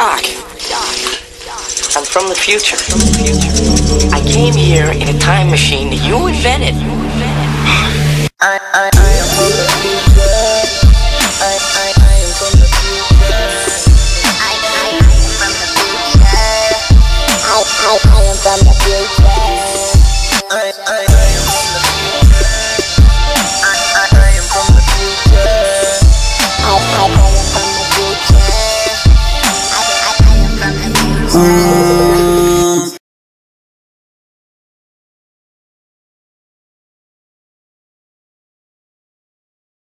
Doc, I'm from the future. I came here in a time machine that you invented. I am from the future. I am from the future. I am from the future. I am from the future. I am from the future. I am from the future. I am from the future. I am from the future.